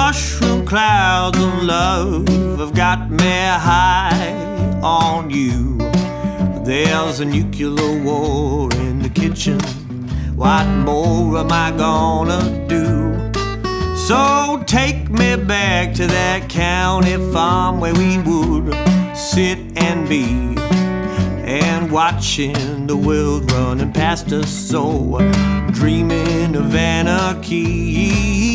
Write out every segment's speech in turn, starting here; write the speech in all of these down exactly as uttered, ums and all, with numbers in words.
mushroom clouds of love have got me high on you. There's a nuclear war in the kitchen. What more am I gonna do? So take me back to that county farm where we would sit and be, and watching the world running past us, so dreaming of anarchy.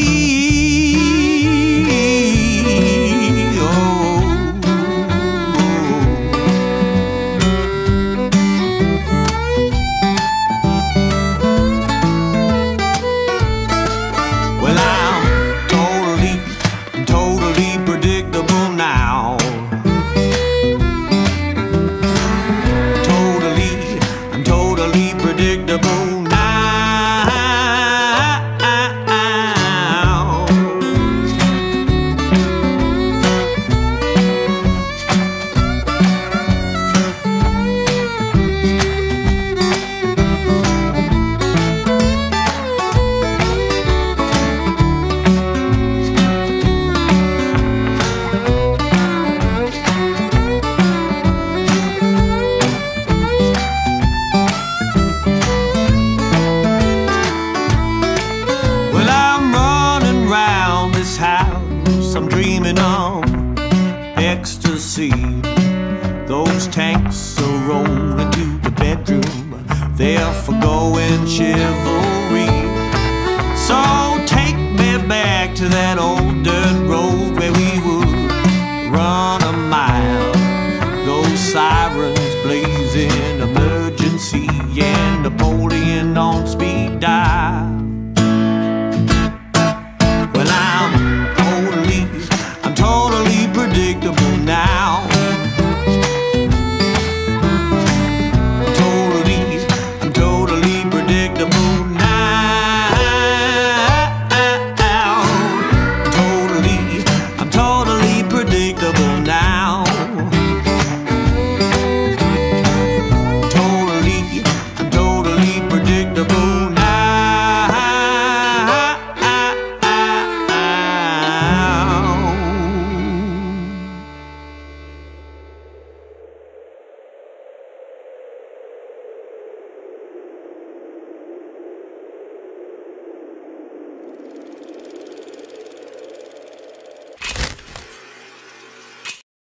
Predictable now. I'm dreaming on ecstasy. Those tanks are rolling to the bedroom, they're for going chivalry.